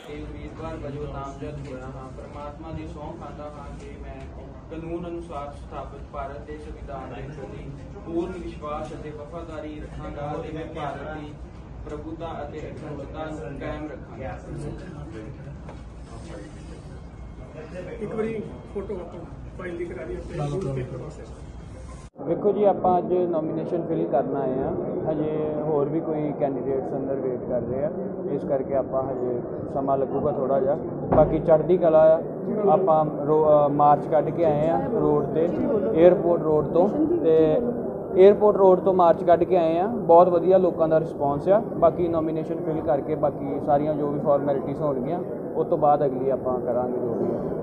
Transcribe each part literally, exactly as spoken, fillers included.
के उम्मीदवार वजों नामजद होया हाँ। परमात्मा की सौं खांदा हाँ कि मैं कानून अनुसार स्थापित भारत के संविधान के प्रति पूर्ण विश्वास और वफादारी रखांगा ते मैं भारत की प्रभुता और अखंडता नूं कायम रखांगा। एक बारी फोटो फाइल दी करा दी अपने देखो जी आप अज नॉमीनेशन फिल करना आए हैं, हजे होर भी कोई कैंडीडेट्स अंदर वेट कर रहे हैं, इस करके आप हजे समा लगूगा थोड़ा जा। बाकी चढ़ती कला आप मार्च कढ़ के आए हैं रोड ते एयरपोर्ट रोड तो ते एयरपोर्ट रोड तो मार्च कढ़ के आए हैं, बहुत वधिया लोगों का रिस्पॉन्स आ। बाकी नॉमीनेशन फिल करके बाकी सारिया जो भी फॉर्मैलिटीज़ होणगियां उस तो बाद अगली आप करांगे जो भी है।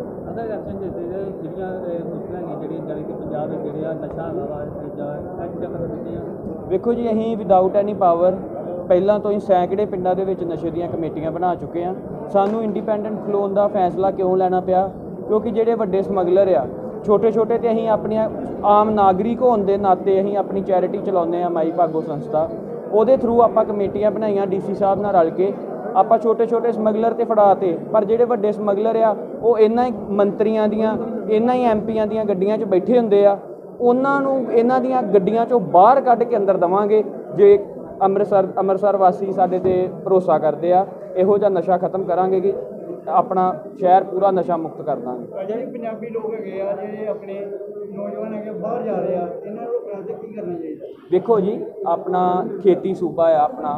वेखो जी अहीं विदाउट एनी पावर पहलों तो ही सैकड़े पिंडों के नशे दी कमेटियां बना चुके हैं। सानू इंडिपेंडेंट खलोन का फैसला क्यों लैना पिया, क्योंकि जोड़े वड्डे समगलर आ छोटे छोटे तो अहीं अपनी आम नागरिक होने के नाते अहीं अपनी चैरिटी चलाने माई भागो संस्था, वो थ्रू आप कमेटियां बनाई डी सी साहब नाल रल के आप छोटे छोटे समगलर तो फड़ाते, पर जोड़े वड्डे समगलर आ वो इन्हां ही मंत्रियों दियां इन्हां ही एम पीआं दियां गड्डियां च बैठे हुंदे आ, उन्होंने इन्हां दियां गड्डियां चों बाहर कढ़ के अंदर देवांगे जे अमृतसर अमृतसर वासी साडे ते भरोसा करते आ। इहो जिहा नशा खत्म करांगे कि अपना शहर पूरा नशा मुक्त कर देंगे। ਜਿਹੜੇ ਪੰਜਾਬੀ लोग है ਜਿਹੜੇ अपने नौजवान है बाहर जा रहे हैं, इन्हां ਨੂੰ रोकਣ ते की करना चाहिए? देखो जी अपना खेती सूबा है अपना,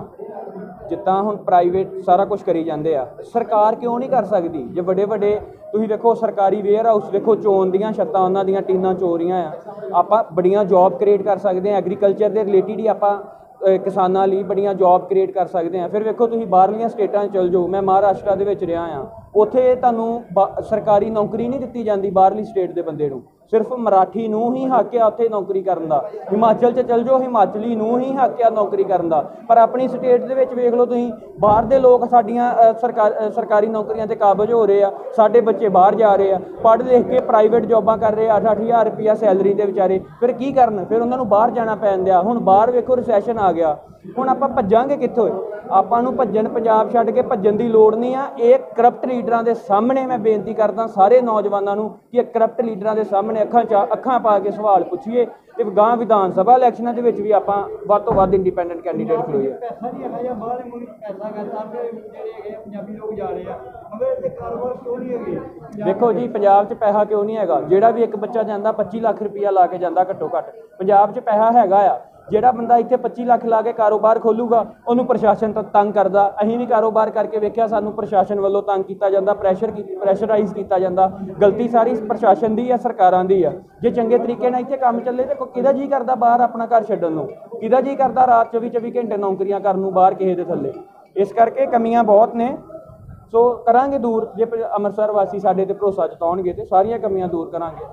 जिदा हुण प्राइवेट सारा कुछ करी जाते आ, सरकार क्यों नहीं कर सकती? जो बड़े बड़े तुसीं देखो सरकारी वेयर हाउस देखो चोन दियां छत्तां उन्हां दियां टीनां चोरियां आ, आपां बड़ियां जॉब क्रिएट कर सकते हैं, एग्रीकल्चर के रिलेटिड ही आपां किसानां लई बड़ियां जॉब क्रिएट कर सकते हैं। फिर वेखो तुसीं बाहरलियां स्टेटां चल जाओ, मैं महाराष्ट्र दे विच रहा हाँ, उत्थे तुहानूं सरकारी नौकरी नहीं दित्ती जाती बाहरली स्टेट के बंदे नूं, सिर्फ मराठी नूं ही हक आ उत्थे नौकरी करन दा। हिमाचल च चल जाओ हिमाचली नूं ही हक आ नौकरी करन दा, पर अपनी स्टेट दे विच वेख लो तुसीं बाहर दे लोग साडीआं सरकार सरकारी नौकरियां ते काबज हो रहे आ, साडे बच्चे बाहर जा रहे आ पढ़ लिख के प्राइवेट जॉबां कर रहे अठ अठ हज़ार रुपया सैलरी दे विचारे, फिर की करन? फिर उन्हां नूं बाहर जाना पैंदा। हुण बाहर वेखो रिसैशन आ गया, हुण आपां भज्जांगे कित्थों? आपां नूं भज्जन पंजाब छड्ड के भज्जन दी लोड़ नहीं आ। ये करप्ट लीडरां दे सामने मैं बेनती करदा सारे नौजवानों नूं कि करप्ट लीडरां दे सामने अखां च अखां पा के सवाल पुछिए ते गां विधान सभा इलैक्शनां दे विच भी आपां वध तों वध इंडिपेंडेंट कैंडीडेट खलोईए। पैसा नहीं है बाहर मुल्क पैसा करता ਜਿਹੜੇ ਪੰਜਾਬੀ लोग जा रहे हैं, मगर ये कारोबार क्यों नहीं है? देखो जी पंजाब च पैसा क्यों नहीं हैगा? ਜਿਹੜਾ भी एक बच्चा जाता पच्ची लाख रुपया ला के जाता घट्टो घट्ट, पंजाब च पैसा हैगा आ। ਜਿਹੜਾ ਬੰਦਾ ਇੱਥੇ पच्ची ਲੱਖ ਲਾ ਕੇ ਕਾਰੋਬਾਰ ਖੋਲੂਗਾ ਉਹਨੂੰ ਪ੍ਰਸ਼ਾਸਨ ਤੰਗ ਕਰਦਾ। ਅਸੀਂ ਵੀ ਕਾਰੋਬਾਰ ਕਰਕੇ ਵੇਖਿਆ, ਸਾਨੂੰ ਪ੍ਰਸ਼ਾਸਨ ਵੱਲੋਂ ਤੰਗ ਕੀਤਾ ਜਾਂਦਾ, ਪ੍ਰੈਸ਼ਰ ਪ੍ਰੈਸ਼ਰਾਈਜ਼ ਕੀਤਾ ਜਾਂਦਾ। ਗਲਤੀ ਸਾਰੀ ਪ੍ਰਸ਼ਾਸਨ ਦੀ ਆ, ਸਰਕਾਰਾਂ ਦੀ ਆ। ਜੇ ਚੰਗੇ ਤਰੀਕੇ ਨਾਲ ਇੱਥੇ ਕੰਮ ਚੱਲੇ ਤੇ ਕਿਹਦਾ ਜੀ ਕਰਦਾ ਬਾਹਰ ਆਪਣਾ ਘਰ ਛੱਡਣ ਨੂੰ? ਕਿਹਦਾ ਜੀ ਕਰਦਾ ਰਾਤ ਚੌਵੀ ਚੌਵੀ ਘੰਟੇ ਨੌਕਰੀਆਂ ਕਰਨ ਨੂੰ ਬਾਹਰ ਕਿਸੇ ਦੇ ਥੱਲੇ? ਇਸ ਕਰਕੇ ਕਮੀਆਂ ਬਹੁਤ ਨੇ, सो करांगे दूर। जे अमृतसर वासी साडे ते भरोसा जताउणगे ते सारियां कमियां दूर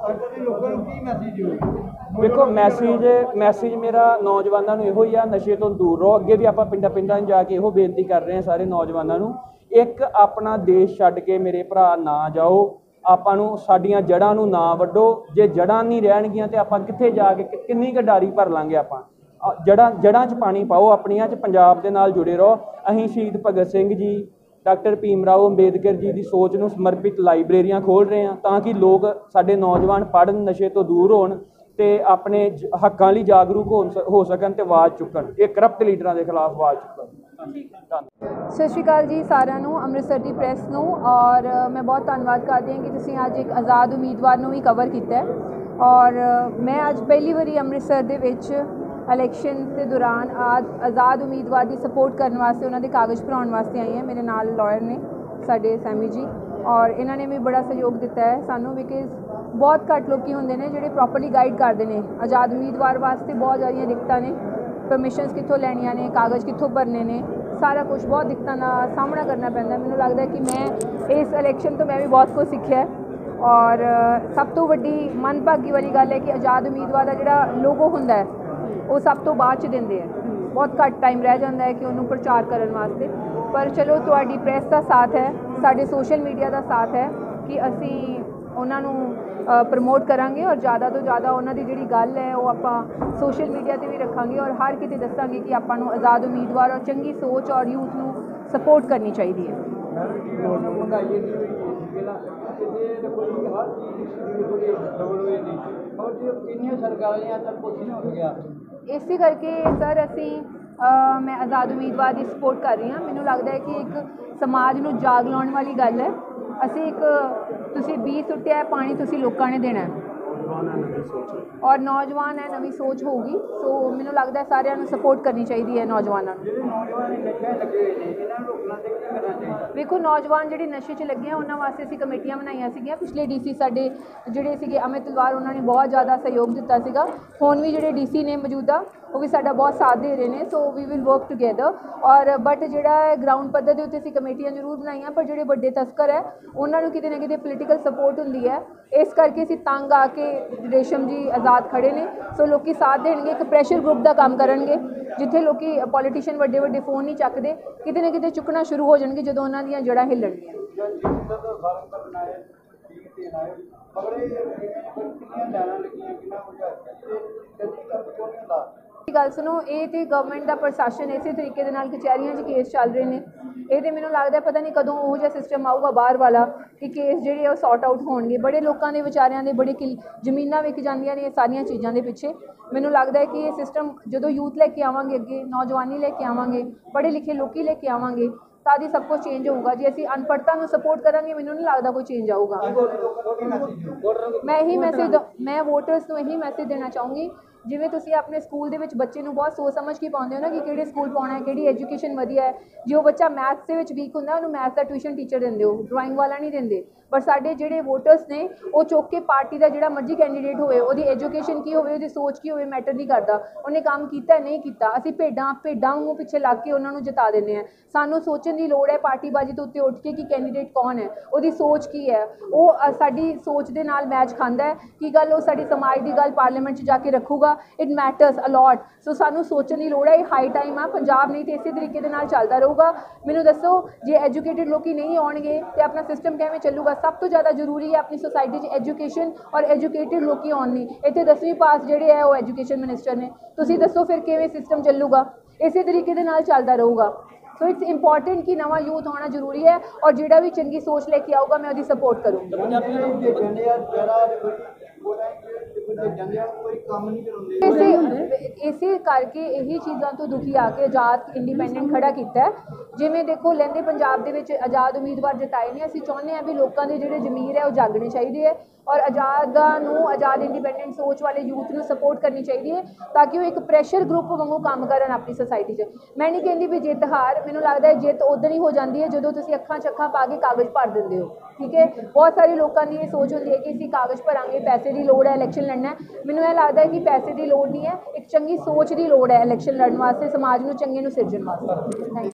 करांगे। देखो मैसेज मैसेज मेरा नौजवानों नूं इहो ही आ, नशे तो दूर रहो। अगे भी आपां पिंडां पिंडां जाके इहो बेनती कर रहे हैं सारे नौजवानों नूं, एक अपना देश छड्ड के मेरे भरा ना जाओ, आपां नूं साडीआं जड़ां नूं ना वड्डो। जे जड़ां नहीं रहणगीआं ते आपां कित्थे जाके किन्नी क डारी भर लांगे? आपां जड़ां जड़ां च पानी पाओ, अपनियां च पंजाब दे नाल जुड़े रहो। अहीं शहीद भगत सिंह जी डॉक्टर भीम राव अंबेडकर जी की सोच में समर्पित लाइब्रेरियां खोल रहे हैं ताकि लोग साडे नौजवान पढ़न, नशे तो दूर होण ते अपने हक्कां लई जागरूक हो हो सकन ते आवाज़ चुकन, ये करप्ट लीडरां दे खिलाफ आवाज़ चुकन। सत श्री अकाल जी सारिਆਂ ਨੂੰ, अमृतसर की प्रेस ਨੂੰ, और मैं बहुत धन्यवाद करती ਹਾਂ कि ਤੁਸੀਂ ਅੱਜ एक आज़ाद उम्मीदवार ਨੂੰ भी कवर किया है। और मैं ਅੱਜ पहली बारी अमृतसर ਦੇ ਵਿੱਚ इलैक्शन के दौरान आज आज़ाद उम्मीदवार की सपोर्ट करने वास्ते उन्होंने कागज़ भराने वास्ते आई हैं। मेरे नाल लॉयर ने साडे सैमी जी, और इन्होंने भी बड़ा सहयोग दिता है सानू, बिकॉज बहुत घट लोग होंगे ने जिहड़े प्रॉपरली गाइड करते हैं। आज़ाद उम्मीदवार वास्ते बहुत सारिया दिक्कतां ने, परमिशनस कित्थों लैनियां ने, कागज़ कित्थों भरने ने, सारा कुछ बहुत दिक्कतां का सामना करना पैंदा। मैनूं लगदा है कि मैं इस इलैक्शन तो मैं भी बहुत कुछ सीखिया है। और सब तो वड्डी मनभागी वाली गल है कि आज़ाद उम्मीदवार का जिहड़ा लोगो हुंदा है वो सब तो बाद च देंदे हैं, बहुत घट टाइम रह जाता है कि उन्होंने प्रचार करने वास्ते। पर चलो तुहाडी प्रेस का साथ है, साडे सोशल मीडिया का साथ है कि असी उन्होंने प्रमोट करांगे, और ज़्यादा तो ज़्यादा उन्होंने जिहड़ी गल है वो आपां सोशल मीडिया पर भी रखांगे, और हर किते दसांगे कि आपां नूं आज़ाद उम्मीदवार और चंगी सोच और यूथ नूं सपोर्ट करनी चाहिए है। महंगाई नहीं हुई है किसी कोई हर चीज़ की डबल हुई नहीं और जो इन सरकारों ने अज तक कुछ नहीं हो गया ਇਸੇ ਕਰਕੇ ਸਰ ਅਸੀਂ ਅ, ਮੈਂ ਆਜ਼ਾਦ ਉਮੀਦਵਾਰ ਦੀ ਸਪੋਰਟ ਕਰ ਰਹੀ ਹਾਂ। ਮੈਨੂੰ ਲੱਗਦਾ ਹੈ ਕਿ ਇੱਕ ਸਮਾਜ ਨੂੰ ਜਾਗ ਲਾਉਣ ਵਾਲੀ ਗੱਲ ਹੈ। ਅਸੀਂ ਇੱਕ ਤੁਸੀਂ ਬੀਜ ਸੁੱਟਿਆ ਹੈ, ਪਾਣੀ ਤੁਸੀਂ ਲੋਕਾਂ ਨੇ ਦੇਣਾ ਹੈ ਔਰ ਨੌਜਵਾਨ ਹੈ, ਨਵੀਂ ਸੋਚ ਹੋਊਗੀ। ਸੋ ਮੈਨੂੰ ਲੱਗਦਾ ਹੈ ਸਾਰਿਆਂ ਨੂੰ ਸਪੋਰਟ ਕਰਨੀ ਚਾਹੀਦੀ ਹੈ ਨੌਜਵਾਨਾਂ ਨੂੰ। ਵੇਖੋ ਨੌਜਵਾਨ ਜਿਹੜੇ ਨਸ਼ੇ 'ਚ ਲੱਗੇ ਆ ਉਹਨਾਂ ਵਾਸਤੇ ਅਸੀਂ ਕਮੇਟੀਆਂ ਬਣਾਈਆਂ ਸੀਗੀਆਂ। ਪਿਛਲੇ ਡੀਸੀ ਸਾਡੇ ਜਿਹੜੇ ਸੀਗੇ ਅਮਿਤ ਤਲਵਾਰ, ਉਹਨਾਂ ਨੇ ਬਹੁਤ ਜ਼ਿਆਦਾ ਸਹਿਯੋਗ ਦਿੱਤਾ ਸੀਗਾ। ਹੁਣ ਵੀ ਜਿਹੜੇ ਡੀਸੀ ਨੇ ਮੌਜੂਦਾ ਉਹ ਵੀ ਸਾਡਾ ਬਹੁਤ ਸਾਥ ਦੇ ਰਹੇ ਨੇ। So we will work together ਔਰ ਬਟ ਜਿਹੜਾ ਗਰਾਊਂਡ ਪੱਧਰ ਦੇ ਉੱਤੇ ਅਸੀਂ ਕਮੇਟੀਆਂ ਜ਼ਰੂਰ ਬਣਾਈਆਂ, ਪਰ ਜਿਹੜੇ ਵੱਡੇ ਤਸਕਰ ਹੈ ਉਹਨਾਂ ਨੂੰ ਕਿਤੇ ਨਾ ਕਿਤੇ ਪੋਲੀਟੀਕਲ ਸਪੋਰਟ ਹੁੰਦੀ ਹੈ। ਇਸ ਕਰਕੇ ਅਸੀਂ ਤੰਗ ਆ ਕੇ ਰੇਸ਼ਮ ਜੀ ਆਜ਼ਾਦ ਖੜੇ ਨੇ। ਸੋ ਲੋਕੀ ਸਾਥ ਦੇਣਗੇ, ਇੱਕ ਪ੍ਰੈਸ਼ਰ ਗਰੁੱਪ ਦਾ ਕੰਮ ਕਰਨਗੇ। ਜਿੱਥੇ ਲੋਕੀ ਪੋਲੀਟੀਸ਼ੀਅਨ ਵੱਡੇ ਵੱਡੇ ਫੋਨ ਨਹੀਂ ਚੱਕਦੇ, ਕਿਤੇ ਨਾ ਕਿਤੇ ਚੁੱਕਣਾ ਸ਼ੁਰੂ ਹੋ ਜਾਣਗੇ ਜਦੋਂ ਉਹਨਾਂ ਦੀਆਂ ਜੜ੍ਹਾਂ ਹਿੱਲਣਗੀਆਂ। ਗੱਲ ਸੁਣੋ, ਇਹ ਤੇ ਗਵਰਨਮੈਂਟ ਦਾ ਪ੍ਰਸ਼ਾਸਨ ਇਸੇ ਤਰੀਕੇ ਦੇ ਨਾਲ ਕਚਹਿਰੀਆਂ 'ਚ ਕੇਸ ਚੱਲ ਰਹੇ ਨੇ। ਇਹ ਤੇ ਮੈਨੂੰ ਲੱਗਦਾ ਪਤਾ ਨਹੀਂ ਕਦੋਂ ਉਹ ਜਿਹਾ ਸਿਸਟਮ ਆਊਗਾ ਬਾਹਰ ਵਾਲਾ ਕਿ ਕੇਸ ਜਿਹੜੇ ਉਹ ਸੌਟ ਆਊਟ ਹੋਣਗੇ। ਬੜੇ ਲੋਕਾਂ ਦੇ ਵਿਚਾਰਿਆਂ ਦੇ ਬੜੇ ਕਿਲ ਜ਼ਮੀਨਾਂ ਵਿਕ ਜਾਂਦੀਆਂ ਨੇ ਇਹ ਸਾਰੀਆਂ ਚੀਜ਼ਾਂ ਦੇ ਪਿੱਛੇ। ਮੈਨੂੰ ਲੱਗਦਾ ਹੈ ਕਿ ਇਹ ਸਿਸਟਮ ਜਦੋਂ ਯੂਥ ਲੈ ਕੇ ਆਵਾਂਗੇ, ਅੱਗੇ ਨੌਜਵਾਨੀ ਲੈ ਕੇ ਆਵਾਂਗੇ, ਪੜ੍ਹੇ ਲਿਖੇ ਲੋਕੀ ਲੈ ਕੇ ਆਵਾਂਗੇ, ਤਾਂ ਹੀ ਸਭ ਕੁਝ ਚੇਂਜ ਹੋਊਗਾ। ਜੇ ਅਸੀਂ ਅਨਪੜ੍ਹਤਾ ਨੂੰ ਸਪੋਰਟ ਕਰਾਂਗੇ, ਮੈਨੂੰ ਨਹੀਂ ਲੱਗਦਾ ਕੋਈ ਚੇਂਜ ਆਊਗਾ। ਮੈਂ ਇਹੀ ਮੈਸੇਜ ਮੈਂ ਵੋਟਰਸ ਨੂੰ ਇਹੀ ਮੈਸੇਜ ਦੇਣਾ ਚਾਹੂੰਗੀ, ਜਿਵੇਂ ਤੁਸੀਂ ਆਪਣੇ ਸਕੂਲ ਦੇ ਵਿੱਚ ਬੱਚੇ ਨੂੰ ਬਹੁਤ ਸੋਚ ਸਮਝ ਕੇ ਪਾਉਂਦੇ ਹੋ ਨਾ ਕਿ ਕਿਹੜੇ ਸਕੂਲ ਪਾਉਣਾ ਹੈ, ਕਿਹੜੀ ਐਜੂਕੇਸ਼ਨ ਵਧੀਆ ਹੈ। ਜੇ ਉਹ ਬੱਚਾ ਮੈਥਸ ਦੇ ਵਿੱਚ ਵੀਕ ਹੁੰਦਾ, ਉਹਨੂੰ ਮੈਥ ਦਾ ਟਿਊਸ਼ਨ ਟੀਚਰ ਦਿੰਦੇ ਹੋ, ਡਰਾਇੰਗ ਵਾਲਾ ਨਹੀਂ ਦਿੰਦੇ। ਪਰ ਸਾਡੇ ਜਿਹੜੇ ਵੋਟਰਸ ਨੇ ਉਹ ਚੁੱਕ ਕੇ ਪਾਰਟੀ ਦਾ ਜਿਹੜਾ ਮਰਜ਼ੀ ਕੈਂਡੀਡੇਟ ਹੋਵੇ, ਉਹਦੀ ਐਜੂਕੇਸ਼ਨ ਕੀ ਹੋਵੇ, ਉਹਦੀ ਸੋਚ ਕੀ ਹੋਵੇ, ਮੈਟਰ ਨਹੀਂ ਕਰਦਾ। ਉਹਨੇ ਕੰਮ ਕੀਤਾ ਨਹੀਂ ਕੀਤਾ, ਅਸੀਂ ਭੇਡਾਂ ਭੇਡਾਂ ਵਾਂਗੂ ਪਿੱਛੇ ਲੱਗ ਕੇ ਉਹਨਾਂ ਨੂੰ ਜਿਤਾ ਦਿੰਦੇ ਹਾਂ। ਸਾਨੂੰ ਸੋਚਣ ਦੀ ਲੋੜ ਹੈ ਪਾਰਟੀਬਾਜ਼ੀ ਤੋਂ ਉੱਤੇ ਉੱਠ ਕੇ ਕਿ ਕੈਂਡੀਡੇਟ ਕੌਣ ਹੈ, ਉਹਦੀ ਸੋਚ ਕੀ ਹੈ, ਉਹ ਸਾਡੀ ਸੋਚ ਦੇ ਨਾਲ ਮੈਚ ਖਾਂਦਾ ਹੈ ਕੀ ਗੱਲ ਉਹ ਸਾਡੀ ਸਮਾਜ ਦੀ ਗੱਲ ਪਾਰਲੀਮੈਂਟ 'ਚ ਜਾ ਕੇ ਰੱਖੂਗਾ। It matters a lot. ਸੋ ਸਾਨੂੰ ਸੋਚਣ ਦੀ ਲੋੜ ਹੈ। ਇਹ ਹਾਈ ਟਾਈਮ ਆ। ਪੰਜਾਬ ਨਹੀਂ ਤੇ ਇਸੇ ਤਰੀਕੇ ਦੇ ਨਾਲ ਚੱਲਦਾ ਰਹੂਗਾ। ਮੈਨੂੰ ਦੱਸੋ, ਜੇ ਐਜੂਕੇਟਿਡ ਲੋਕੀ ਨਹੀਂ ਆਉਣਗੇ ਤੇ ਆਪਣਾ ਸਿਸਟਮ ਕਿਵੇਂ ਚੱਲੂਗਾ? ਸਭ ਤੋਂ ਜ਼ਿਆਦਾ ਜ਼ਰੂਰੀ ਹੈ ਆਪਣੀ ਸੋਸਾਇਟੀ 'ਚ ਐਜੂਕੇਸ਼ਨ ਔਰ ਐਜੂਕੇਟਿਡ ਲੋਕੀ ਆਉਣ ਨਹੀਂ। ਇੱਥੇ ਦਸਵੀਂ ਪਾਸ ਜਿਹੜੇ ਹੈ ਉਹ ਐਜੂਕੇਸ਼ਨ ਮਿਨਿਸਟਰ ਨੇ। ਤੁਸੀਂ ਦੱਸੋ ਫਿਰ ਕਿਵੇਂ ਸਿਸਟਮ ਚੱਲੂਗਾ? ਇਸੇ ਤਰੀਕੇ ਦੇ ਨਾਲ ਚੱਲਦਾ ਰਹੂਗਾ। ਸੋ ਇਟਸ ਇੰਪੋਰਟੈਂਟ ਕਿ ਨਵਾਂ ਯੂਥ ਆਉਣਾ ਜ਼ਰੂਰੀ ਹੈ ਔਰ ਜਿਹੜਾ ਵੀ ਚੰਗੀ ਸੋਚ ਲੈ ਕੇ ਆਊਗਾ ਮੈਂ ਉਹਦੀ ਸਪੋਰਟ ਕਰੂੰਗੀ। ਇਸੇ ਇਸੇ ਕਰਕੇ ਇਹੀ ਚੀਜ਼ਾਂ ਤੋਂ ਦੁਖੀ ਆ ਕੇ ਆਜ਼ਾਦ ਇੰਡੀਪੈਂਡੈਂਟ ਖੜਾ ਕੀਤਾ। ਜਿਵੇਂ ਦੇਖੋ ਲਹਿੰਦੇ ਪੰਜਾਬ ਦੇ ਵਿੱਚ ਆਜ਼ਾਦ ਉਮੀਦਵਾਰ ਜਿਤਾਏ ਨੇ। ਅਸੀਂ ਚਾਹੁੰਦੇ ਹਾਂ ਵੀ ਲੋਕਾਂ ਦੇ ਜਿਹੜੇ ਜ਼ਮੀਰ ਹੈ ਉਹ ਜਾਗਣੇ ਚਾਹੀਦੇ ਹੈ ਔਰ ਆਜ਼ਾਦਾਂ ਨੂੰ ਆਜ਼ਾਦ ਇੰਡੀਪੈਂਡੈਂਟ ਸੋਚ ਵਾਲੇ ਯੂਥ ਨੂੰ ਸਪੋਰਟ ਕਰਨੀ ਚਾਹੀਦੀ ਹੈ ਤਾਂ ਕਿ ਉਹ ਇੱਕ ਪ੍ਰੈਸ਼ਰ ਗਰੁੱਪ ਵਾਂਗੂ ਕੰਮ ਕਰਨ ਆਪਣੀ ਸੋਸਾਇਟੀ 'ਚ। ਮੈਂ ਨਹੀਂ ਕਹਿੰਦੀ ਵੀ ਜਿੱਤ ਹਾਰ, ਮੈਨੂੰ ਲੱਗਦਾ ਹੈ ਜਿੱਤ ਉਦੋਂ ਹੀ ਹੋ ਜਾਂਦੀ ਹੈ ਜਦੋਂ ਤੁਸੀਂ ਅੱਖਾਂ 'ਚ ਅੱਖਾਂ ਪਾ ਕੇ ਕਾਗਜ਼ ਭਰ ਦਿੰਦੇ ਹੋ। ਠੀਕ ਹੈ, ਬਹੁਤ ਸਾਰੇ ਲੋਕਾਂ ਦੀ ਇਹ ਸੋਚ ਹੁੰਦੀ ਹੈ ਕਿ ਅਸੀਂ ਕਾਗਜ਼ ਭਰਾਂਗੇ, ਪੈਸੇ ਦੀ ਲੋੜ ਹੈ, ਇਲੈਕਸ਼ਨ ਲੜਨਾ ਹੈ। ਮੈਨੂੰ ਇਹ ਲੱਗਦਾ ਹੈ ਕਿ ਪੈਸੇ ਦੀ ਲੋੜ ਨਹੀਂ ਹੈ, ਇੱਕ ਚੰਗੀ ਸੋਚ ਦੀ ਲੋੜ ਹੈ ਇਲੈਕਸ਼ਨ ਲੜਨ ਵਾਸਤੇ, ਸਮਾਜ ਨੂੰ ਚੰਗੇ ਨੂੰ ਸਿਰਜਣ ਵਾਸਤੇ।